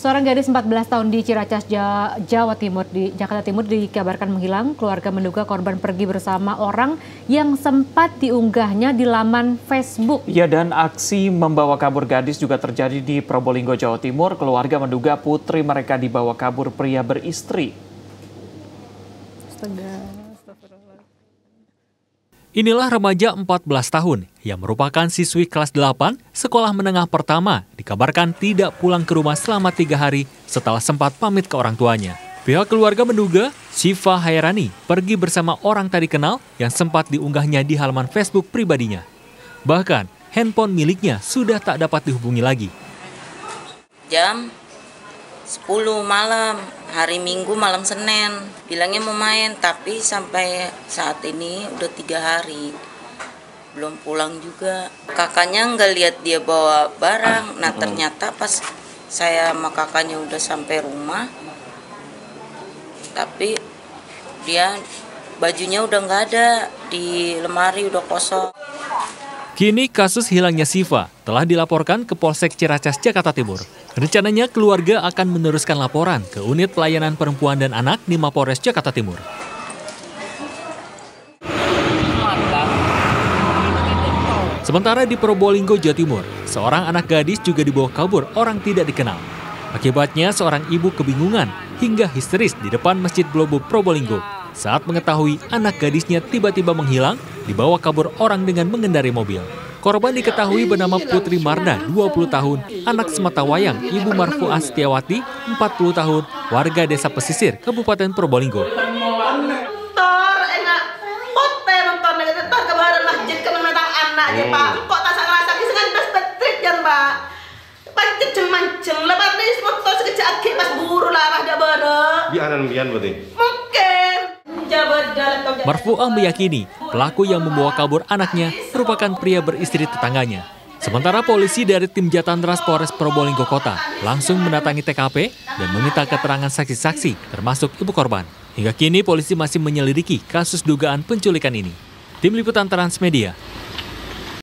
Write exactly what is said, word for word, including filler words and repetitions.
Seorang gadis empat belas tahun di Ciracas, Jawa Timur, di Jakarta Timur dikabarkan menghilang. Keluarga menduga korban pergi bersama orang yang sempat diunggahnya di laman Facebook. Ya, dan aksi membawa kabur gadis juga terjadi di Probolinggo, Jawa Timur. Keluarga menduga putri mereka dibawa kabur pria beristri. Inilah remaja empat belas tahun yang merupakan siswi kelas delapan sekolah menengah pertama dikabarkan tidak pulang ke rumah selama tiga hari setelah sempat pamit ke orang tuanya. Pihak keluarga menduga Syifa Hairani pergi bersama orang tak dikenal yang sempat diunggahnya di halaman Facebook pribadinya. Bahkan handphone miliknya sudah tak dapat dihubungi lagi. Jam sepuluh malam, hari Minggu malam Senin, bilangnya mau main, tapi sampai saat ini udah tiga hari belum pulang juga. Kakaknya nggak lihat dia bawa barang. Nah ternyata pas saya sama kakaknya udah sampai rumah, tapi dia bajunya udah nggak ada, di lemari udah kosong. Kini kasus hilangnya Syifa telah dilaporkan ke Polsek Ciracas, Jakarta Timur. Rencananya keluarga akan meneruskan laporan ke Unit Pelayanan Perempuan dan Anak di Mapolres Jakarta Timur. Sementara di Probolinggo, Jawa Timur, seorang anak gadis juga dibawa kabur orang tidak dikenal. Akibatnya seorang ibu kebingungan hingga histeris di depan Masjid Blobo Probolinggo saat mengetahui anak gadisnya tiba-tiba menghilang dibawa kabur orang dengan mengendarai mobil. Korban diketahui bernama Putri Marda, dua puluh tahun, anak Sematawayang, Ibu Marfuah Setiawati, empat puluh tahun, warga Desa Pesisir, Kabupaten Probolinggo. Marfuah meyakini pelaku yang membawa kabur anaknya merupakan pria beristri tetangganya. Sementara polisi dari tim Jatantras Polres Probolinggo Kota langsung mendatangi T K P dan meminta keterangan saksi-saksi termasuk ibu korban. Hingga kini polisi masih menyelidiki kasus dugaan penculikan ini. Tim Liputan Transmedia.